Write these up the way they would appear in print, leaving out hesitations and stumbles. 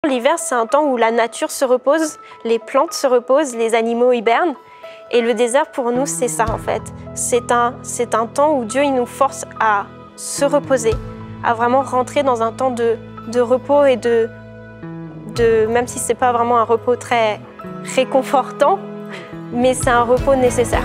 L'hiver, c'est un temps où la nature se repose, les plantes se reposent, les animaux hibernent. Et le désert, pour nous, c'est ça en fait. C'est un temps où Dieu il nous force à se reposer, à vraiment rentrer dans un temps de repos et même si ce n'est pas vraiment un repos très réconfortant, mais c'est un repos nécessaire.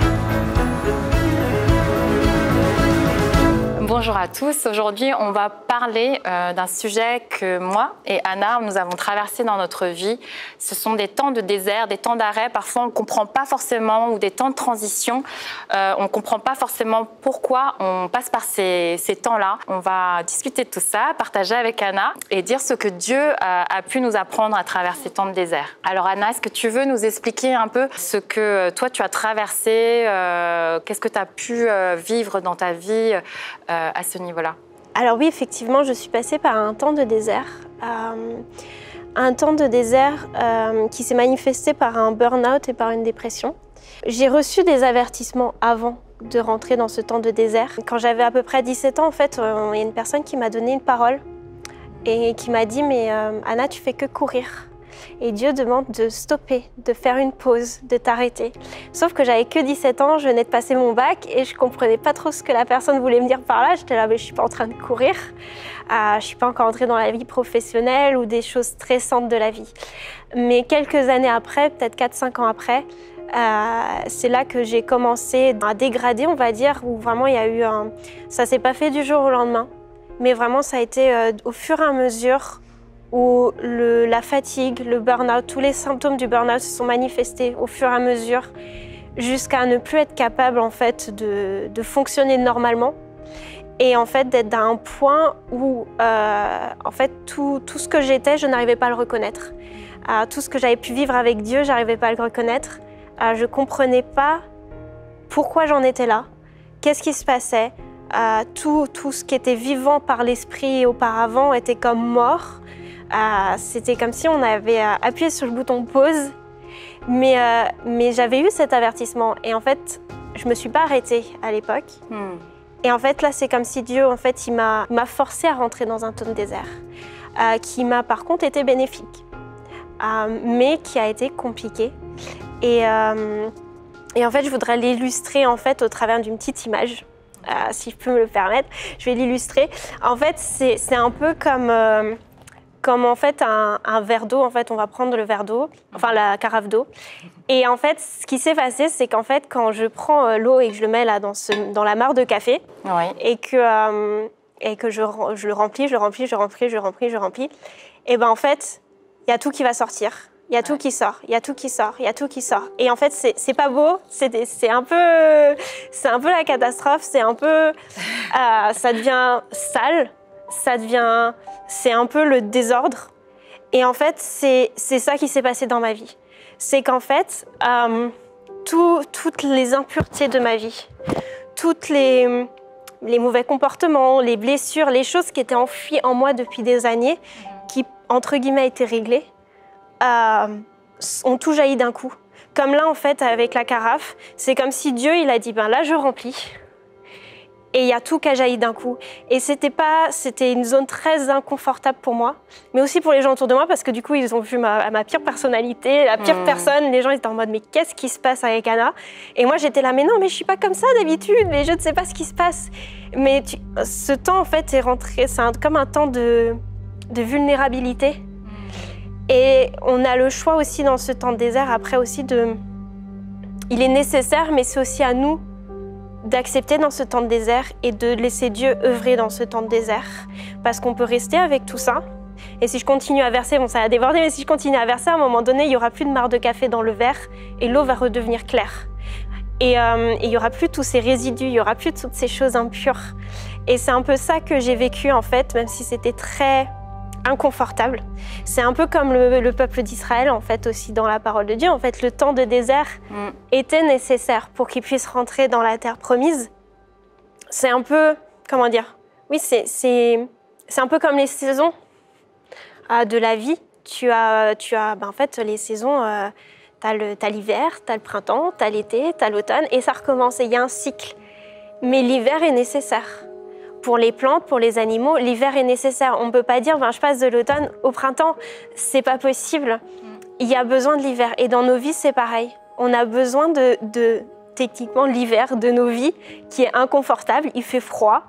Bonjour à tous. Aujourd'hui, on va parler d'un sujet que moi et Anna, nous avons traversé dans notre vie. Ce sont des temps de désert, des temps d'arrêt. Parfois, on ne comprend pas forcément, ou des temps de transition. On ne comprend pas forcément pourquoi on passe par ces temps-là. On va discuter de tout ça, partager avec Anna et dire ce que Dieu a pu nous apprendre à travers ces temps de désert. Alors Anna, est-ce que tu veux nous expliquer un peu ce que toi, tu as traversé, qu'est-ce que tu as pu vivre dans ta vie à ce niveau-là? Alors oui, effectivement, je suis passée par un temps de désert. Un temps de désert qui s'est manifesté par un burn-out et par une dépression. J'ai reçu des avertissements avant de rentrer dans ce temps de désert. Quand j'avais à peu près 17 ans, en fait, il y a une personne qui m'a donné une parole et qui m'a dit « Mais Anna, tu fais que courir ». Et Dieu demande de stopper, de faire une pause, de t'arrêter. Sauf que j'avais que 17 ans, je venais de passer mon bac et je comprenais pas trop ce que la personne voulait me dire par là. J'étais là, mais je suis pas en train de courir. Je suis pas encore entrée dans la vie professionnelle ou des choses stressantes de la vie. Mais quelques années après, peut-être 4-5 ans après, c'est là que j'ai commencé à dégrader, on va dire, où vraiment il y a eu un... Ça s'est pas fait du jour au lendemain, mais vraiment ça a été au fur et à mesure où la fatigue, le burn-out, tous les symptômes du burn-out se sont manifestés au fur et à mesure jusqu'à ne plus être capable en fait, de fonctionner normalement et en fait d'être à un point où en fait, tout ce que j'étais, je n'arrivais pas à le reconnaître. Tout ce que j'avais pu vivre avec Dieu, je n'arrivais pas à le reconnaître. Je ne comprenais pas pourquoi j'en étais là, qu'est-ce qui se passait. Tout ce qui était vivant par l'esprit auparavant était comme mort. C'était comme si on avait appuyé sur le bouton pause, mais j'avais eu cet avertissement et en fait, je me suis pas arrêtée à l'époque. Et en fait, là, c'est comme si Dieu, en fait, il m'a forcé à rentrer dans un temps de désert, qui m'a par contre été bénéfique, mais qui a été compliqué. Et en fait, je voudrais l'illustrer en fait au travers d'une petite image. Si je peux me le permettre, je vais l'illustrer. En fait, c'est un peu comme en fait un verre d'eau. En fait, on va prendre le verre d'eau, enfin la carafe d'eau. Et en fait, ce qui s'est passé, c'est qu'en fait, quand je prends l'eau et que je le mets là dans la mare de café, oui. et que je le remplis, et ben en fait, il y a tout qui va sortir. Il y a tout qui sort, il y a tout qui sort, il y a tout qui sort. Et en fait, c'est pas beau, c'est un peu la catastrophe, c'est un peu, ça devient sale, c'est un peu le désordre. Et en fait, c'est ça qui s'est passé dans ma vie. C'est qu'en fait, toutes les impuretés de ma vie, toutes les mauvais comportements, les blessures, les choses qui étaient enfouies en moi depuis des années, qui, entre guillemets, étaient réglées, ont tout jailli d'un coup. Comme là, en fait, avec la carafe, c'est comme si Dieu, il a dit, ben là, je remplis. Et il y a tout qui a jailli d'un coup. Et c'était une zone très inconfortable pour moi, mais aussi pour les gens autour de moi, parce que du coup, ils ont vu ma pire personnalité, la pire personne. Les gens étaient en mode, mais qu'est-ce qui se passe avec Anna? Et moi, j'étais là, mais non, mais je suis pas comme ça d'habitude, mais je ne sais pas ce qui se passe. Mais ce temps, en fait, est rentré, comme un temps de vulnérabilité. Et on a le choix aussi dans ce temps de désert, après aussi il est nécessaire, mais c'est aussi à nous d'accepter dans ce temps de désert et de laisser Dieu œuvrer dans ce temps de désert. Parce qu'on peut rester avec tout ça. Et si je continue à verser, bon ça a débordé, mais si je continue à verser, à un moment donné, il n'y aura plus de mare de café dans le verre et l'eau va redevenir claire. Et il n'y aura plus tous ces résidus, il n'y aura plus toutes ces choses impures. Et c'est un peu ça que j'ai vécu en fait, même si c'était très inconfortable. C'est un peu comme le peuple d'Israël en fait aussi dans la parole de Dieu. En fait, le temps de désert était nécessaire pour qu'ils puissent rentrer dans la terre promise. C'est un peu, comment dire, oui, c'est un peu comme les saisons de la vie. Tu as ben, en fait les saisons. T'as l'hiver, t'as le printemps, t'as l'été, t'as l'automne et ça recommence. Et il y a un cycle. Mais l'hiver est nécessaire pour les plantes, pour les animaux, l'hiver est nécessaire. On ne peut pas dire je passe de l'automne au printemps, c'est pas possible. Il y a besoin de l'hiver et dans nos vies c'est pareil. On a besoin techniquement l'hiver de nos vies qui est inconfortable, il fait froid,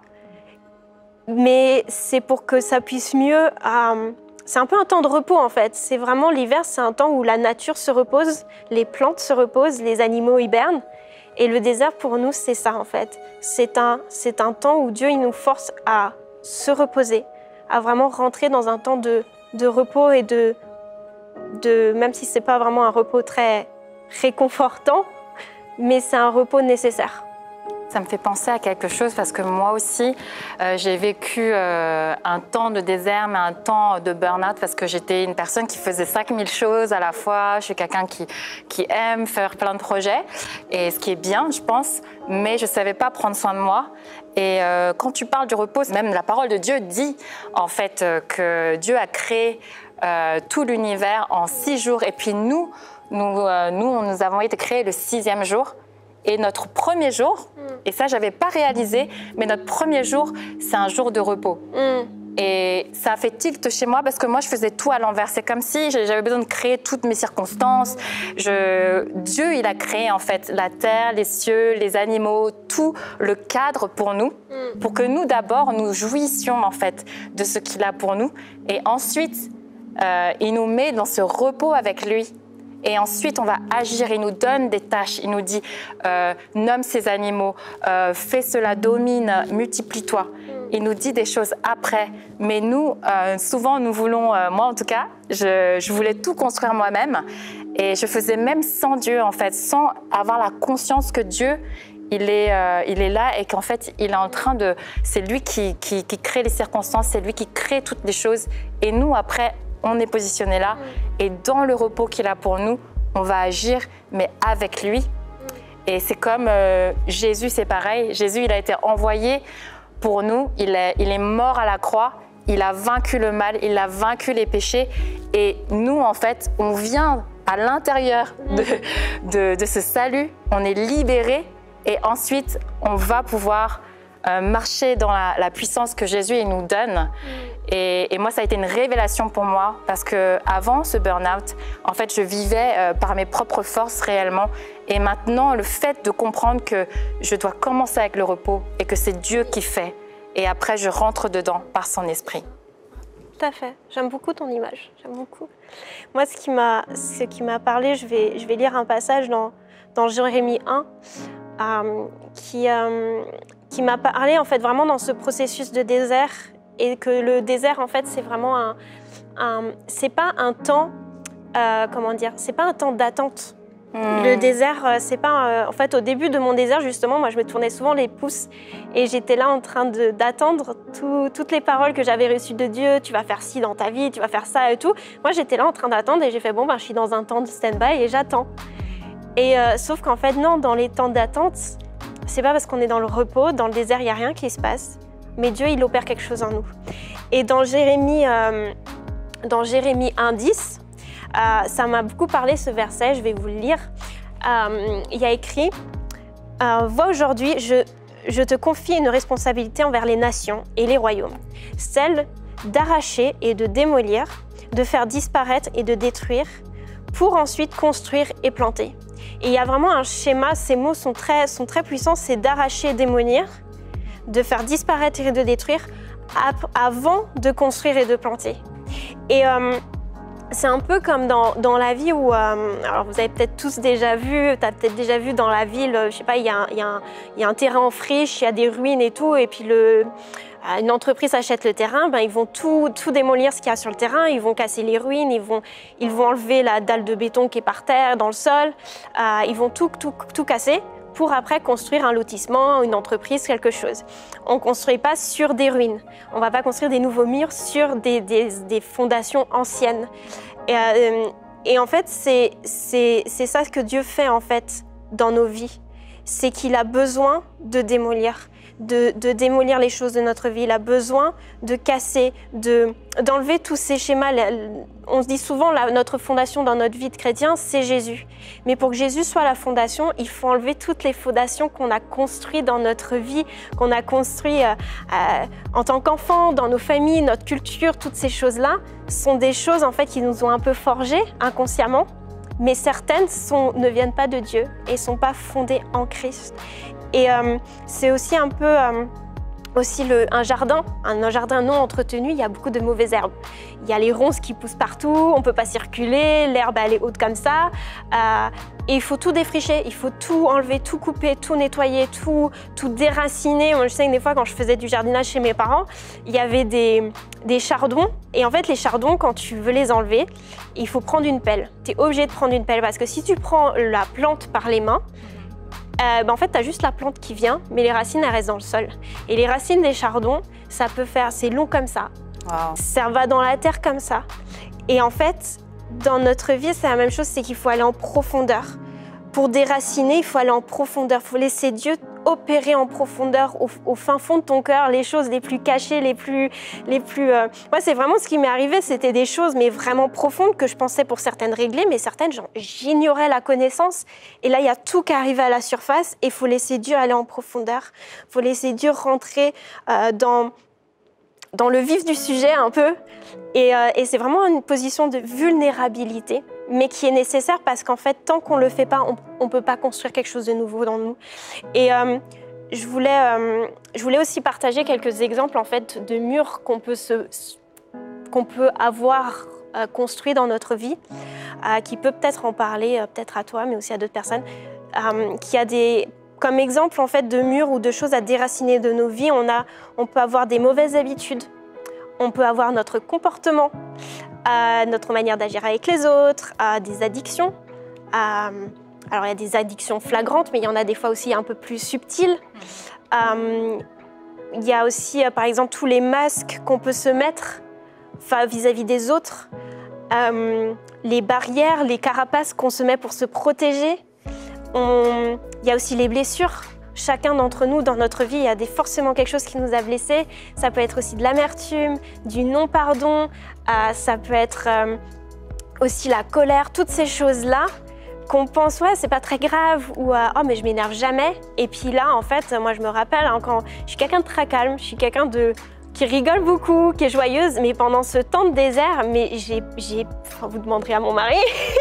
mais c'est pour que ça puisse mieux... c'est un peu un temps de repos en fait. C'est vraiment l'hiver, c'est un temps où la nature se repose, les plantes se reposent, les animaux hibernent. Et le désert pour nous, c'est ça en fait. C'est un temps où Dieu il nous force à se reposer, à vraiment rentrer dans un temps de repos et même si c'est pas vraiment un repos très réconfortant, mais c'est un repos nécessaire. Ça me fait penser à quelque chose parce que moi aussi, j'ai vécu un temps de désert, mais un temps de burn-out parce que j'étais une personne qui faisait 5000 choses à la fois. Je suis quelqu'un qui aime faire plein de projets, et ce qui est bien, je pense, mais je ne savais pas prendre soin de moi. Et quand tu parles du repos, même la parole de Dieu dit en fait que Dieu a créé tout l'univers en 6 jours. Et puis nous avons été créés le 6e jour. Et notre premier jour, et ça, je n'avais pas réalisé, mais notre premier jour, c'est un jour de repos. Et ça a fait tilt chez moi parce que moi, je faisais tout à l'envers. C'est comme si j'avais besoin de créer toutes mes circonstances. Dieu, il a créé en fait la terre, les cieux, les animaux, tout le cadre pour nous, pour que nous, d'abord, nous jouissions en fait de ce qu'il a pour nous. Et ensuite, il nous met dans ce repos avec lui. Et ensuite, on va agir. Il nous donne des tâches. Il nous dit nomme ces animaux, fais cela, domine, multiplie-toi. Il nous dit des choses après. Mais nous, souvent, nous voulons, moi en tout cas, je voulais tout construire moi-même. Et je faisais même sans Dieu, en fait, sans avoir la conscience que Dieu, il est là et qu'en fait, il est en train de... C'est lui qui crée les circonstances, c'est lui qui crée toutes les choses. Et nous, après, on est positionné là et dans le repos qu'il a pour nous, on va agir, mais avec lui. Et c'est comme Jésus, c'est pareil. Jésus, il a été envoyé pour nous. Il est mort à la croix. Il a vaincu le mal. Il a vaincu les péchés. Et nous, en fait, on vient à l'intérieur de ce salut. On est libérés. Et ensuite, on va pouvoir marcher dans la puissance que Jésus il nous donne. Et moi, ça a été une révélation pour moi parce qu'avant ce burn-out, en fait, je vivais par mes propres forces réellement. Et maintenant, le fait de comprendre que je dois commencer avec le repos et que c'est Dieu qui fait. Et après, je rentre dedans par son esprit. Tout à fait. J'aime beaucoup ton image. J'aime beaucoup. Moi, ce qui m'a parlé, je vais lire un passage dans Jérémie 1 qui m'a parlé en fait vraiment dans ce processus de désert. Et que le désert, en fait, c'est vraiment c'est pas un temps, c'est pas un temps d'attente. Le désert, c'est pas... en fait, au début de mon désert, justement, moi, je me tournais souvent les pouces et j'étais là en train d'attendre toutes les paroles que j'avais reçues de Dieu. Tu vas faire ci dans ta vie, tu vas faire ça et tout. Moi, j'étais là en train d'attendre et j'ai fait, je suis dans un temps de stand-by et j'attends. Et sauf qu'en fait, non, dans les temps d'attente, c'est pas parce qu'on est dans le repos, dans le désert, il n'y a rien qui se passe. Mais Dieu, il opère quelque chose en nous. Et dans Jérémie 1,10, ça m'a beaucoup parlé ce verset, je vais vous le lire. Il y a écrit « Vois aujourd'hui, je te confie une responsabilité envers les nations et les royaumes, celle d'arracher et de démolir, de faire disparaître et de détruire, pour ensuite construire et planter. » Et il y a vraiment un schéma, ces mots sont très puissants, c'est d'arracher et démolir, de faire disparaître et de détruire avant de construire et de planter. Et c'est un peu comme dans la vie où, alors vous avez peut-être tous déjà vu, tu as peut-être déjà vu dans la ville, je sais pas, il y a un terrain en friche, il y a des ruines et tout, et puis une entreprise achète le terrain, ils vont tout démolir ce qu'il y a sur le terrain, ils vont casser les ruines, ils vont enlever la dalle de béton qui est par terre, dans le sol, ils vont tout casser, pour après construire un lotissement, une entreprise, quelque chose. On ne construit pas sur des ruines. On ne va pas construire des nouveaux murs sur des fondations anciennes. Et en fait, c'est ça que Dieu fait en fait dans nos vies. C'est qu'il a besoin de démolir. de démolir les choses de notre vie. Il a besoin de casser, d'enlever tous ces schémas. On se dit souvent, notre fondation dans notre vie de chrétien, c'est Jésus. Mais pour que Jésus soit la fondation, il faut enlever toutes les fondations qu'on a construites dans notre vie, qu'on a construites en tant qu'enfant, dans nos familles, notre culture. Toutes ces choses-là sont des choses en fait qui nous ont un peu forgés inconsciemment. Mais certaines ne viennent pas de Dieu et ne sont pas fondées en Christ. Et c'est aussi un peu un jardin non entretenu, il y a beaucoup de mauvaises herbes. Il y a les ronces qui poussent partout, on ne peut pas circuler, l'herbe elle est haute comme ça. Et il faut tout défricher, il faut tout enlever, tout couper, tout nettoyer, tout déraciner. Moi, je sais que des fois, quand je faisais du jardinage chez mes parents, il y avait des chardons. Et en fait, les chardons, quand tu veux les enlever, il faut prendre une pelle. Tu es obligé de prendre une pelle parce que si tu prends la plante par les mains, en fait, tu as juste la plante qui vient, mais les racines, elles restent dans le sol. Et les racines des chardons, c'est long comme ça. Wow. Ça va dans la terre comme ça. Et en fait, dans notre vie, c'est la même chose, c'est qu'il faut aller en profondeur. Pour déraciner, il faut aller en profondeur. Il faut laisser Dieu opérer en profondeur, au fin fond de ton cœur, les choses les plus cachées, les plus. Moi, c'est vraiment ce qui m'est arrivé. C'était des choses, mais vraiment profondes, que je pensais pour certaines régler, mais certaines, j'ignorais la connaissance. Et là, il y a tout qui arrive à la surface, et il faut laisser Dieu aller en profondeur. Il faut laisser Dieu rentrer dans le vif du sujet un peu. Et c'est vraiment une position de vulnérabilité, mais qui est nécessaire parce qu'en fait, tant qu'on ne le fait pas, on ne peut pas construire quelque chose de nouveau dans nous. Et je voulais aussi partager quelques exemples en fait, de murs qu'on peut avoir construits dans notre vie, qui peut peut-être en parler, peut-être à toi, mais aussi à d'autres personnes, qui a comme exemple en fait, de murs ou de choses à déraciner de nos vies. On peut avoir des mauvaises habitudes, on peut avoir notre comportement, notre manière d'agir avec les autres, des addictions. Alors il y a des addictions flagrantes, mais il y en a des fois aussi un peu plus subtiles. Il y a aussi par exemple tous les masques qu'on peut se mettre vis-à-vis des autres, les barrières, les carapaces qu'on se met pour se protéger. Il y a aussi les blessures. Chacun d'entre nous, dans notre vie, il y a forcément quelque chose qui nous a blessés. Ça peut être aussi de l'amertume, du non-pardon, ça peut être aussi la colère, toutes ces choses-là qu'on pense, ouais, c'est pas très grave, ou oh, mais je m'énerve jamais. Et puis là, en fait, moi, je me rappelle, quand je suis quelqu'un de très calme, je suis quelqu'un qui rigole beaucoup, qui est joyeuse, mais pendant ce temps de désert, mais vous demanderez à mon mari,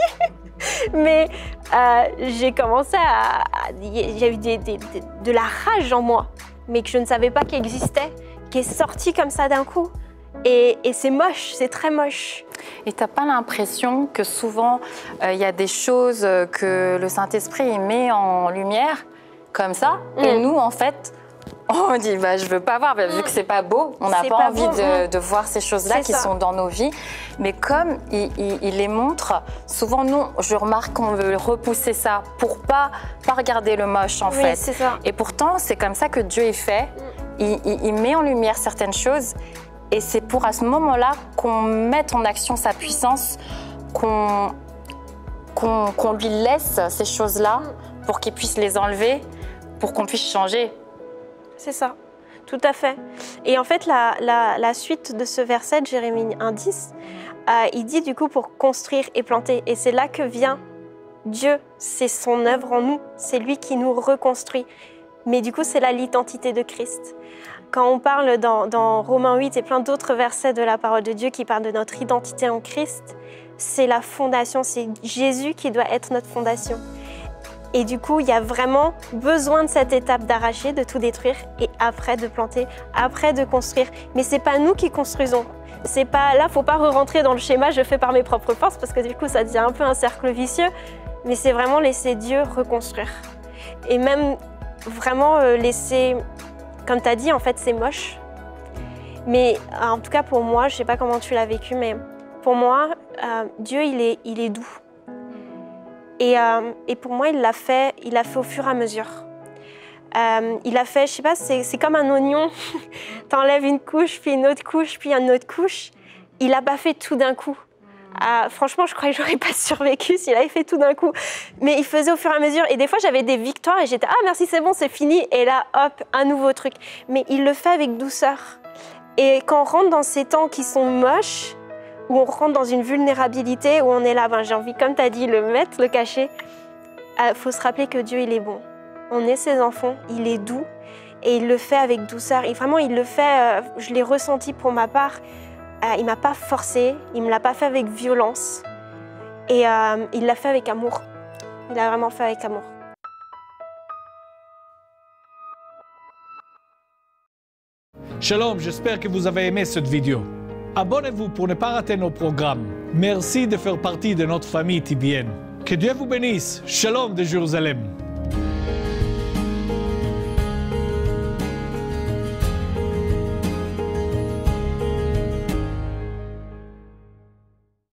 mais j'ai commencé il y a eu de la rage en moi, mais que je ne savais pas qu'elle existait, qui est sortie comme ça d'un coup. Et c'est moche, c'est très moche. Et tu n'as pas l'impression que souvent, il y a des choses que le Saint-Esprit met en lumière, comme ça, et nous, en fait, on dit, je veux pas voir, vu que c'est pas beau, on n'a pas envie de voir ces choses-là qui sont dans nos vies. Mais comme il les montre, souvent, nous, je remarque qu'on veut repousser ça pour pas regarder le moche, en fait. C'est ça. Et pourtant, c'est comme ça que Dieu est fait. Il met en lumière certaines choses. Et c'est pour à ce moment-là qu'on mette en action sa puissance, qu'on lui laisse ces choses-là pour qu'il puisse les enlever, pour qu'on puisse changer. C'est ça, tout à fait. Et en fait, la suite de ce verset de Jérémie 1,10, il dit du coup pour construire et planter. Et c'est là que vient Dieu, c'est son œuvre en nous, c'est lui qui nous reconstruit. Mais du coup, c'est là l'identité de Christ. Quand on parle dans Romains 8 et plein d'autres versets de la parole de Dieu qui parlent de notre identité en Christ, c'est la fondation, c'est Jésus qui doit être notre fondation. Et du coup, il y a vraiment besoin de cette étape d'arracher, de tout détruire et après de planter, après de construire. Mais c'est pas nous qui construisons. C'est pas là, faut pas re-rentrer dans le schéma je fais par mes propres forces parce que du coup, ça devient un peu un cercle vicieux. Mais c'est vraiment laisser Dieu reconstruire. Et même vraiment laisser, comme tu as dit, en fait, c'est moche. Mais en tout cas, pour moi, je sais pas comment tu l'as vécu, mais pour moi, Dieu, il est doux. Et pour moi, il l'a fait au fur et à mesure. Il a fait, je sais pas, c'est comme un oignon. T'enlèves une couche, puis une autre couche, puis une autre couche. Il l'a pas fait tout d'un coup. Franchement, je crois que j'aurais pas survécu s'il avait fait tout d'un coup. Mais il faisait au fur et à mesure. Et des fois, j'avais des victoires et j'étais « Ah, merci, c'est bon, c'est fini ». Et là, hop, un nouveau truc. Mais il le fait avec douceur. Et quand on rentre dans ces temps qui sont moches, où on rentre dans une vulnérabilité, où on est là, j'ai envie, comme tu as dit, le mettre, le cacher, faut se rappeler que Dieu, il est bon. On est ses enfants, il est doux. Et il le fait avec douceur. Et vraiment, il le fait, je l'ai ressenti pour ma part. Il ne m'a pas forcé, il ne me l'a pas fait avec violence. Et il l'a fait avec amour. Il l'a vraiment fait avec amour. Shalom, j'espère que vous avez aimé cette vidéo. Abonnez-vous pour ne pas rater nos programmes. Merci de faire partie de notre famille TBN. Que Dieu vous bénisse. Shalom de Jérusalem.